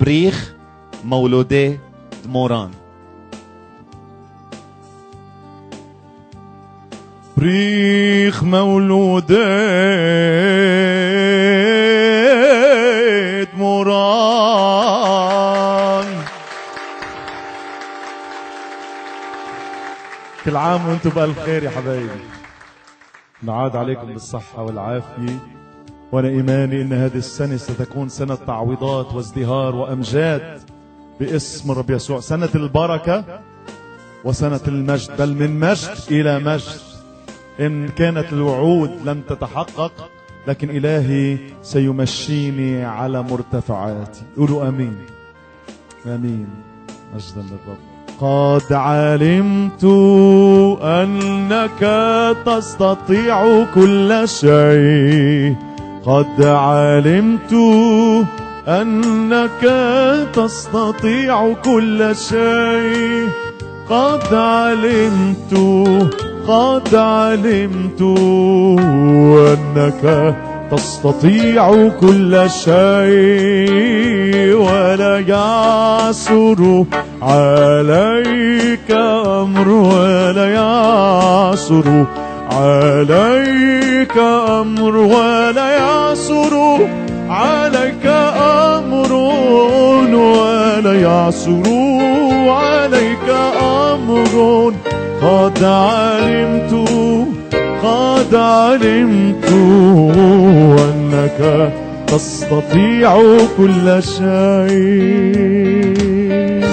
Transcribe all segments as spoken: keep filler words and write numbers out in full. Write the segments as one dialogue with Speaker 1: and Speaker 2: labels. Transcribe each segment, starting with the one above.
Speaker 1: بريخ مولودي دموران.
Speaker 2: بريخ مولودي دموران. كل عام وانتم بألف خير يا حبايبي. نعاد عليكم بالصحة والعافية، وأنا إيماني إن هذه السنة ستكون سنة تعويضات وازدهار وأمجاد باسم الرب يسوع، سنة البركة وسنة المجد، بل من مجد إلى مجد. إن كانت الوعود لم تتحقق لكن إلهي سيمشيني على مرتفعاتي. قولوا آمين آمين. مجدا للرب. قد علمت أنك تستطيع كل شيء، قد علمت أنك تستطيع كل شيء، قد علمت قد علمت أنك تستطيع كل شيء، ولا يعثر عليك أمر، ولا يعثر عليك أمر، ولا يعثر عليك أمر، ولا يعثر عليك أمر. قد علمت قد علمت أنك تستطيع كل شيء.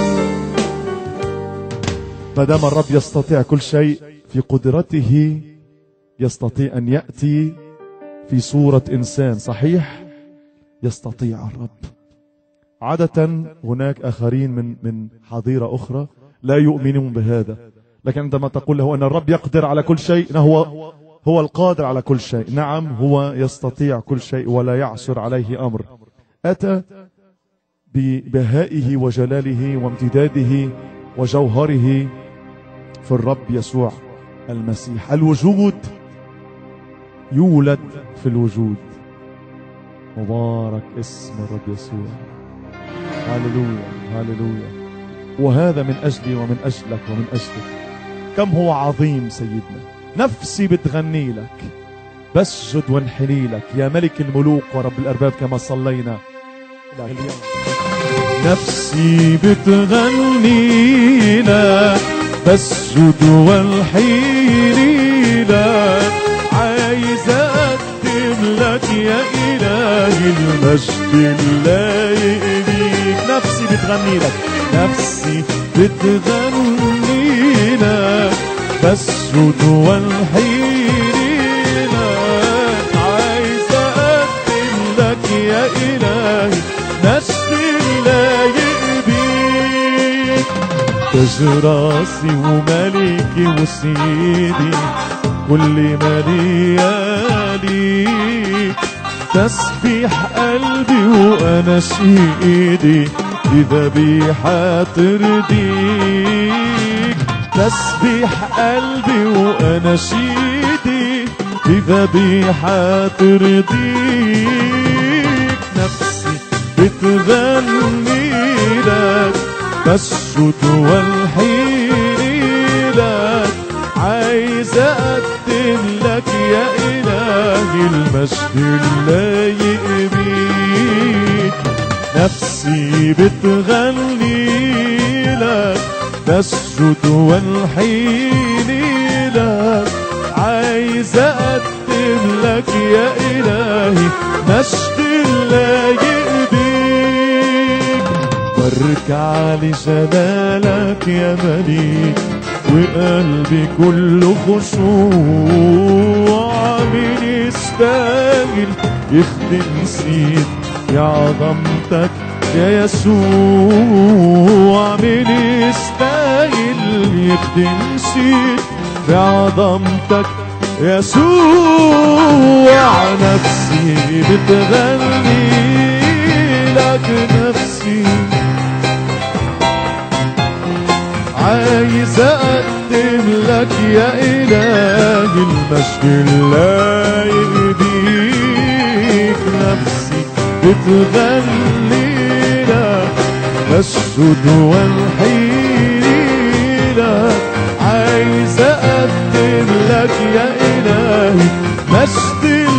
Speaker 2: ما دام الرب يستطيع كل شيء، في قدرته يستطيع أن يأتي في صورة إنسان. صحيح يستطيع الرب. عادة هناك آخرين من من حظيرة أخرى لا يؤمنون بهذا، لكن عندما تقول له أن الرب يقدر على كل شيء، هو هو القادر على كل شيء. نعم هو يستطيع كل شيء ولا يعثر عليه أمر. أتى ببهائه وجلاله وامتداده وجوهره في الرب يسوع المسيح. الوجود يولد في الوجود. مبارك اسم الرب يسوع. هاللويا هاللويا. وهذا من أجلي ومن أجلك ومن أجلك. كم هو عظيم سيدنا. نفسي بتغني لك، بسجد وانحني لك يا ملك الملوك ورب الأرباب كما صلينا. نفسي بتغني لك، بسجد وانحني لك، عايز أقدم لك يا إلهي المجد اللايق بيك. نفسي بتغني لك، نفسي بتغني لك، بسجد وانحني لك، عايز أقدم لك يا إلهي مجد اللايق بيك. تاج راسي وملكي وسيدي، كل مالي تسبيح قلبي وأناشيدي بذبيحة ترضيك. تسبيح قلبي وأناشيدي بذبيحة ترضيك. نفسي بتغني لك، بسجد وانحني لك، عايز أقدم لك يا إلهي المجد اللايق بيك. نفسي بتغني لك، بسجد وانحني لك، عايز أقدم لك يا إلهي مجد اللايق بيك. بركع لجلالك يا مليك، وقلبي كله خشوع. مين يستاهل يخدم سيد يا عظمتك يا يسوع؟ مين يستاهل يخدم سيد يا عظمتك يا يسوع؟ نفسي بتغني لك، نفسي عايز أقدم لك يا إلهي المجد اللايق بيك. نفسي بتغني لك، أسجد وانحني لك، عايز أقدم لك يا إلهي مجد